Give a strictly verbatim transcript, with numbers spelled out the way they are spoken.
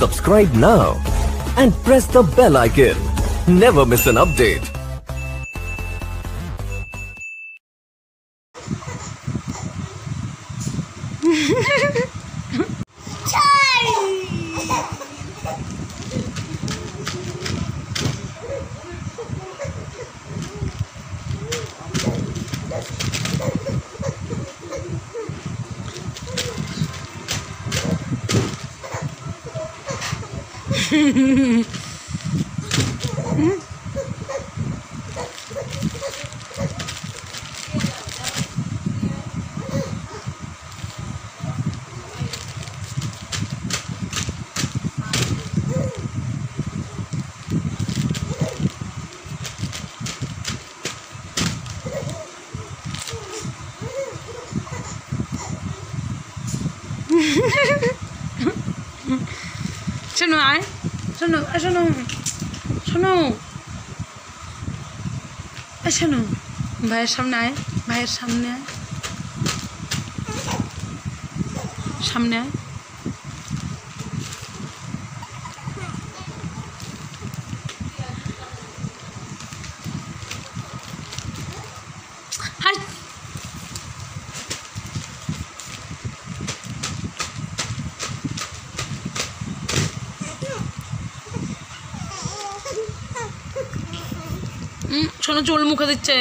Subscribe now and press the bell icon. Never miss an update. শোনো আয় শোনো শোনো শোনো শোনো ভাইয়ের সামনে আয় ভাইয়ের সামনে আয় সামনে আয় শোনো চুল মুখে দিচ্ছে